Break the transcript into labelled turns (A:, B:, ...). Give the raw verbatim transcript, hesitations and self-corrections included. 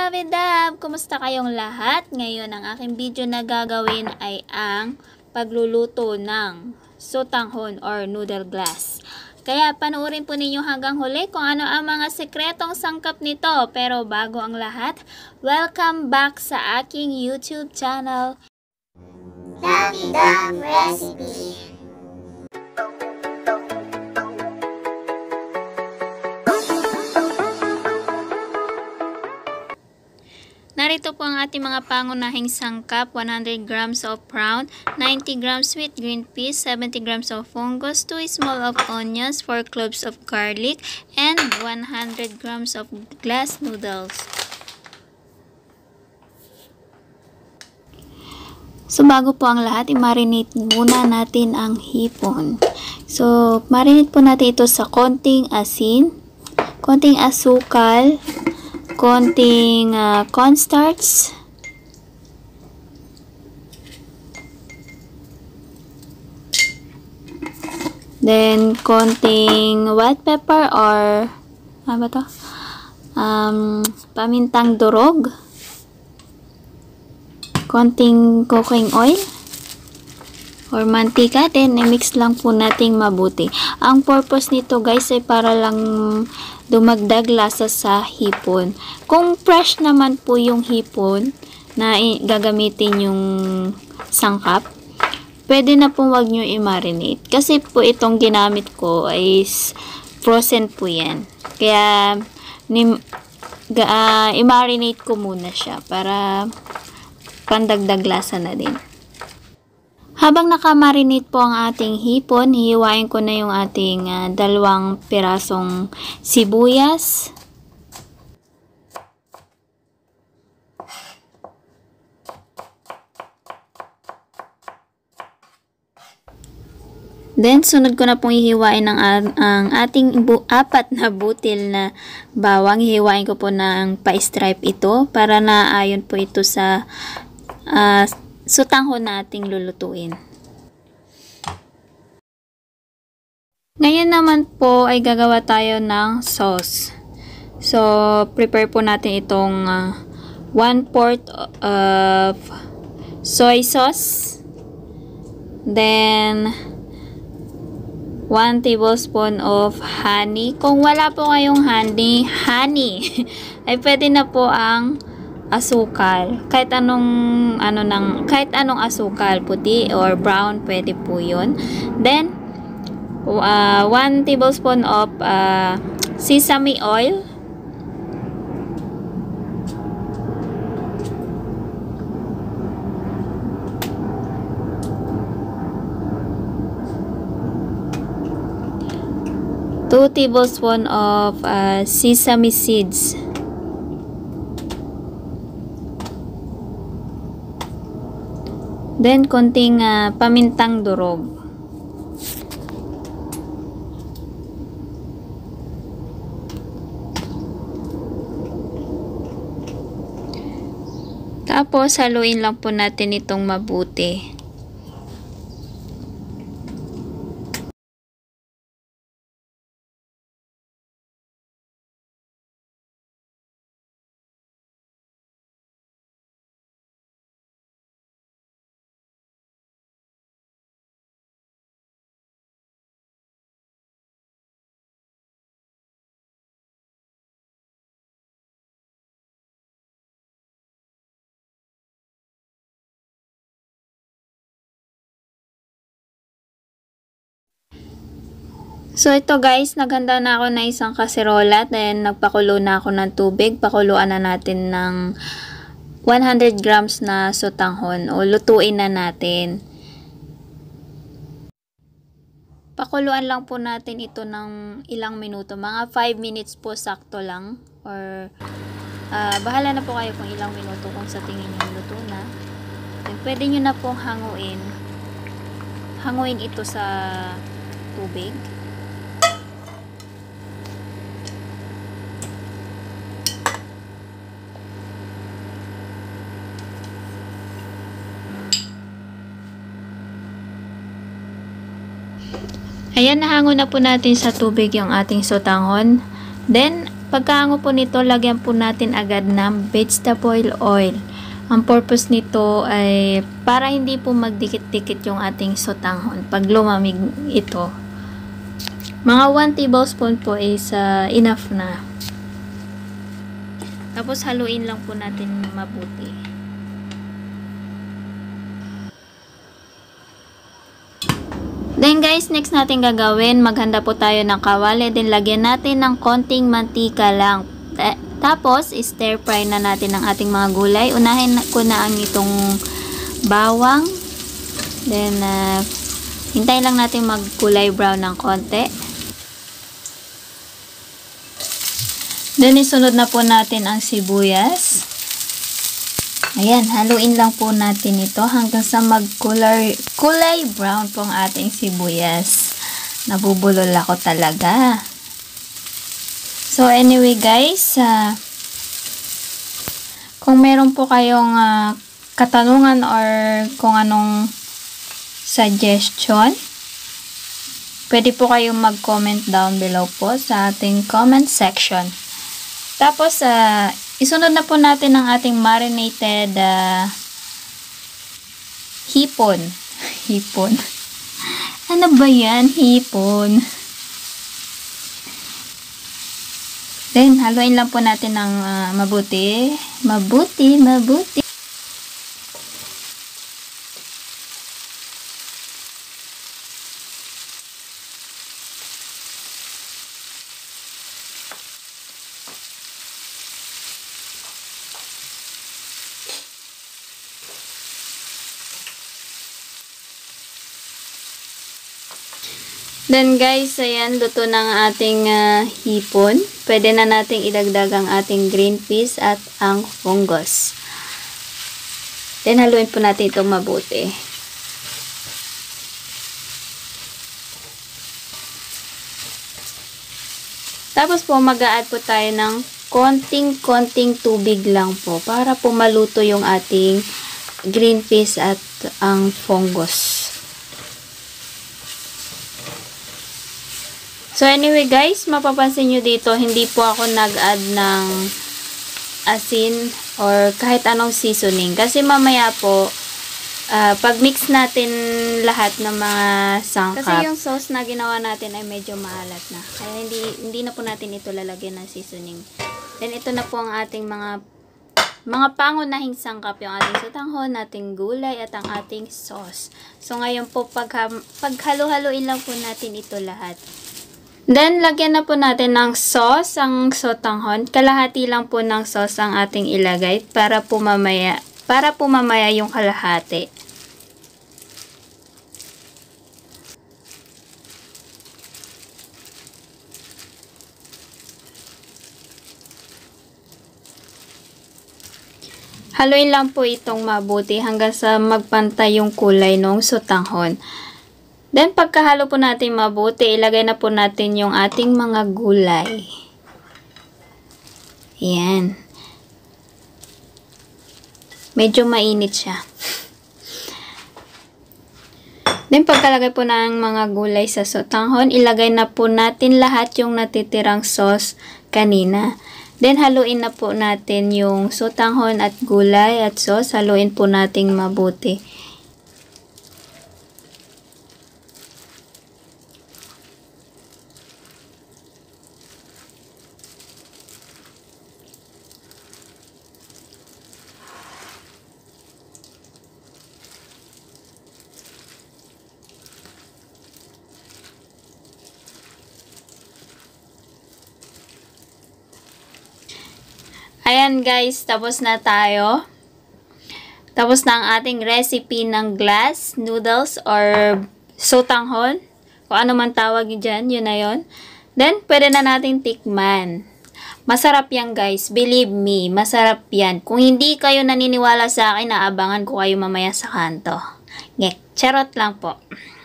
A: Davidab! Kumusta kayong lahat? Ngayon, ang aking video na gagawin ay ang pagluluto ng sotanghon or noodle glass. Kaya panoorin po ninyo hanggang huli kung ano ang mga sekretong sangkap nito. Pero bago ang lahat, welcome back sa aking YouTube channel,
B: Davidab Recipe.
A: Narito po ang ating mga pangunahing sangkap: one hundred grams of brown, ninety grams sweet green peas, seventy grams of fungus, two small of onions, four cloves of garlic, and one hundred grams of glass noodles. So bago po ang lahat, i-marinate muna natin ang hipon. So marinate po natin ito sa konting asin, konting asukal, konting uh, cornstarch, then konting white pepper or ano ba to? Um, pamintang durog, konting cooking oil or mantika, then i-mix lang po nating mabuti. Ang purpose nito guys ay para lang dumagdag lasa sa hipon. Kung fresh naman po yung hipon na gagamitin yung sangkap, pwede na po wag nyo i-marinate. Kasi po itong ginamit ko ay frozen po yan. Kaya uh, i-marinate ko muna siya para pandagdag lasa na din. Habang nakamarinate po ang ating hipon, hihiwain ko na yung ating uh, dalawang pirasong sibuyas. Then, sunod ko na pong hihiwain ang, ang ating bu apat na butil na bawang. Hihiwain ko po ng pa-stripe ito para naayon po ito sa uh, sotanghon na ating lulutuin. Ngayon naman po ay gagawa tayo ng sauce. So, prepare po natin itong uh, one fourth of soy sauce. Then, one tablespoon of honey. Kung wala po kayong honey, honey, ay pwede na po ang asukal. Kahit anong ano nang kahit anong asukal, puti or brown, pwede po 'yon. Then uh, one tablespoon of uh, sesame oil. two tablespoon of uh, sesame seeds. Then, konting uh, pamintang durog. Tapos, haluin lang po natin itong mabuti. So, ito guys, naghanda na ako na isang kaserola. Then, nagpakulo na ako ng tubig. Pakuluan na natin ng one hundred grams na sotanghon. O, lutuin na natin. Pakuluan lang po natin ito ng ilang minuto. Mga five minutes po, sakto lang. Or, uh, bahala na po kayo kung ilang minuto kung sa tingin nyo luto na. Then, pwede nyo na pong hanguin. Hanguin ito sa tubig. Ayan, nahango na po natin sa tubig yung ating sotanghon. Then, Pagkahango po nito, lagyan po natin agad ng vegetable oil. Ang purpose nito ay para hindi po magdikit-dikit yung ating sotanghon pag lumamig ito. Mga one tablespoon po is uh, enough na. Tapos haluin lang po natin mabuti. Then guys, next natin gagawin, maghanda po tayo ng kawali. Then lagyan natin ng konting mantika lang. Tapos, stir fry na natin ang ating mga gulay. Unahin ko na ang itong bawang. Then, uh, hintayin lang natin magkulay brown ng konti. Then, isunod na po natin ang sibuyas. Ayan, haluin lang po natin ito hanggang sa magkulay kulay brown po ang ating sibuyas. Nabubulol ako talaga. So, anyway guys, uh, kung meron po kayong uh, katanungan or kung anong suggestion, pwede po kayong mag-comment down below po sa ating comment section. Tapos, uh, isunod na po natin ang ating marinated uh, hipon. Hipon. Ano ba yan? Hipon. Then, haluin lang po natin ng uh, mabuti. Mabuti, mabuti. Then guys, ayan, luto na ang ating uh, hipon. Pwede na nating idagdag ang ating green peas at ang fungus. Then haluin po natin itong mabuti. Tapos po mag-a-add po tayo ng konting-konting tubig lang po para po maluto yung ating green peas at ang fungus. So anyway guys, mapapansin nyo dito, hindi po ako nag-add ng asin or kahit anong seasoning. Kasi mamaya po, uh, pag mix natin lahat ng mga sangkap. Kasi yung sauce na ginawa natin ay medyo maalat na. Kaya hindi, hindi na po natin ito lalagyan ng seasoning. Then ito na po ang ating mga mga pangunahing sangkap, yung ating sotanghon, ating gulay at ang ating sauce. So ngayon po, pag, paghalo-haloin lang po natin ito lahat. Then, lagyan na po natin ng sauce ang sotanghon. Kalahati lang po ng sauce ang ating ilagay para po mamaya, para po mamaya yung kalahati. Haluin lang po itong mabuti hanggang sa magpantay yung kulay ng sotanghon. Then, pagkahalo po natin mabuti, ilagay na po natin yung ating mga gulay. Ayan. Medyo mainit siya. Then, pagkalagay po ng mga gulay sa sotanghon, ilagay na po natin lahat yung natitirang sauce kanina. Then, haluin na po natin yung sotanghon at gulay at sauce. Haluin po natin mabuti. Ayan guys, tapos na tayo. Tapos na ang ating recipe ng glass noodles or sotanghon. Kung ano man tawag dyan, yun na yun. Then, pwede na natin tikman. Masarap yan guys, believe me, masarap yan. Kung hindi kayo naniniwala sa akin, naabangan ko kayo mamaya sa kanto. Ngek, charot lang po.